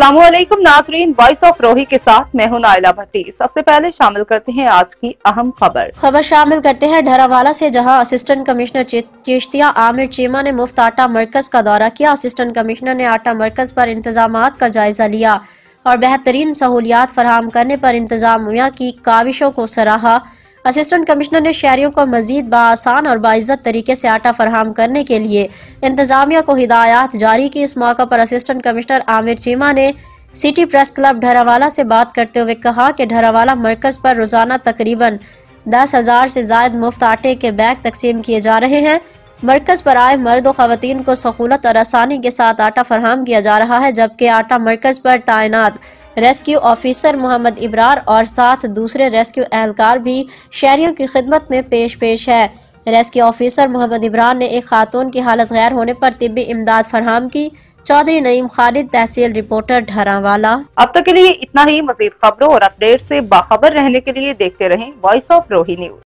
अस्सलामुअलैकुम नाजरीन, voice of रोही के साथ मैं हूं नाइला भट्टी। सबसे पहले शामिल करते हैं आज की अहम खबर शामिल करते हैं ढरावाला से, जहां असिस्टेंट कमिश्नर चिश्तिया आमिर चीमा ने मुफ्त आटा मरकज का दौरा किया। असिस्टेंट कमिश्नर ने आटा मरकज पर इंतजामात का जायजा लिया और बेहतरीन सहूलियात फराहम करने पर इंतजामिया की काविशों को सराहा। असिस्टेंट कमिश्नर ने शहरियों को मजीद बाआसान और बाइज्जत तरीके से आटा फराहम करने के लिए इंतजामिया को हिदायत जारी की। इस मौका पर असिस्टेंट कमिश्नर आमिर चीमा ने सिटी प्रेस क्लब ढरावाला से बात करते हुए कहा कि ढरावाला मरकज पर रोजाना तकरीबन 10,000 से ज्यादा मुफ्त आटे के बैग तकसीम किए जा रहे हैं। मरकज पर आए मर्द और खवातीन को सहूलत और आसानी के साथ आटा फराहम किया जा रहा है, जबकि आटा मरकज पर तैनात रेस्क्यू ऑफिसर मोहम्मद इब्रार और साथ दूसरे रेस्क्यू एहलकार भी शहरियों की खिदमत में पेश है। रेस्क्यू ऑफिसर मोहम्मद इब्रार ने एक खातून की हालत गैर होने पर तिब्बी इमदाद फराहम की। चौधरी नईम खालिद, तहसील रिपोर्टर ढरावाला। अब तक के लिए इतना ही। मजीद खबरों और अपडेट से बाखबर रहने के लिए देखते रहें वॉइस ऑफ रोही न्यूज।